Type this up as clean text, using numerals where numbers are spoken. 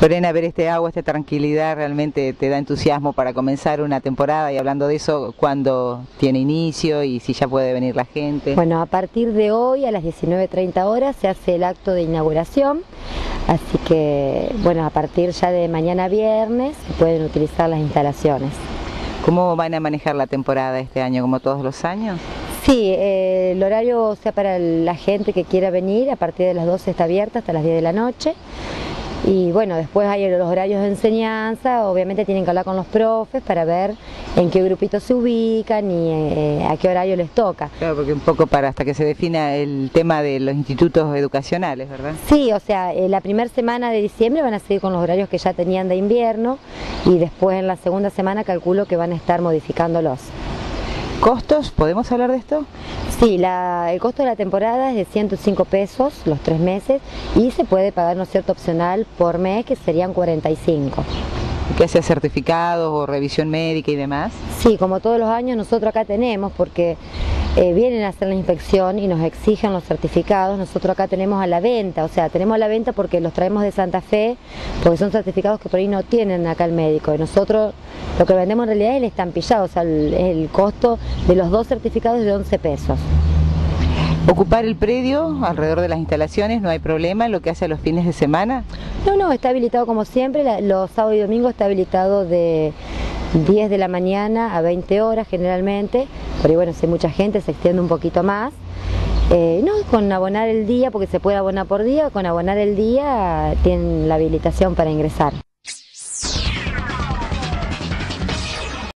Lorena, ver este agua, esta tranquilidad, realmente te da entusiasmo para comenzar una temporada. Y hablando de eso, ¿cuándo tiene inicio y si ya puede venir la gente? Bueno, a partir de hoy a las 19:30 horas se hace el acto de inauguración, así que bueno, a partir ya de mañana viernes se pueden utilizar las instalaciones. ¿Cómo van a manejar la temporada este año, como todos los años? Sí, el horario, o sea, para la gente que quiera venir, a partir de las 12 está abierta hasta las 10 de la noche. Y bueno, después hay los horarios de enseñanza, obviamente tienen que hablar con los profes para ver en qué grupito se ubican y a qué horario les toca. Claro, porque un poco para hasta que se defina el tema de los institutos educacionales, ¿verdad? Sí, o sea, la primera semana de diciembre van a seguir con los horarios que ya tenían de invierno y después en la segunda semana calculo que van a estar modificándolos. ¿Costos? ¿Podemos hablar de esto? Sí, el costo de la temporada es de 105 pesos los 3 meses y se puede pagar, ¿no es cierto?, opcional por mes, que serían 45. ¿Que sea certificados o revisión médica y demás? Sí, como todos los años nosotros acá tenemos, porque vienen a hacer la inspección y nos exigen los certificados. Nosotros acá tenemos a la venta, o sea, tenemos a la venta porque los traemos de Santa Fe, porque son certificados que por ahí no tienen acá el médico. Y nosotros lo que vendemos en realidad es el estampillado, o sea, el costo de los 2 certificados es de 11 pesos. ¿Ocupar el predio alrededor de las instalaciones no hay problema en lo que hace a los fines de semana? No, está habilitado como siempre, los sábados y domingos está habilitado de 10 de la mañana a 20 horas generalmente, pero bueno, si hay mucha gente se extiende un poquito más. No, con abonar el día, porque se puede abonar por día, con abonar el día tienen la habilitación para ingresar.